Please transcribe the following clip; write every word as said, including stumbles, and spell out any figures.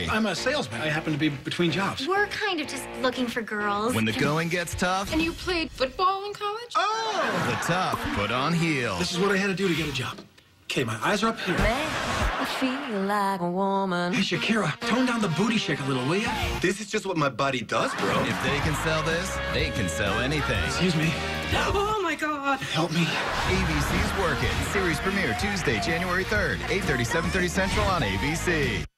I'm a salesman. I happen to be between jobs. We're kind of just looking for girls. When the going gets tough, And you played football in college? Oh! the tough put on heels. This is what I had to do to get a job. Okay, my eyes are up here. I feel like a woman. Hey, Shakira, tone down the booty shake a little, will ya? This is just what my body does, bro. If they can sell this, they can sell anything. Excuse me. Oh my God. Help me. A B C's Work It. Series premiere Tuesday, January third, eight thirty, seven thirty Central on A B C.